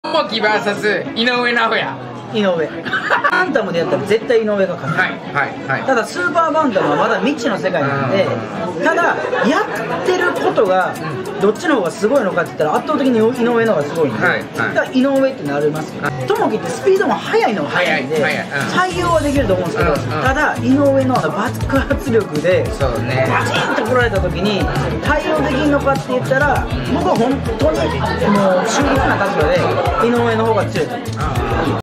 モキ VS 井上尚弥。 井上バンタムでやったら絶対井上が勝つ、 はいはいはい。 ただスーパーバンタムはまだ未知の世界なんで、ただやってることがどっちの方がすごいのかって言ったら圧倒的に井上の方がすごいんで、 はいはいだから井上ってなりますけど、友樹ってスピードも速いのは速いんで採用はできると思うんですけど、ただ井上の爆発力でそうね。 バチンと来られた時に対応できるのかって言ったら、僕は本当にもう中立な立場で井上の方が強いと思う。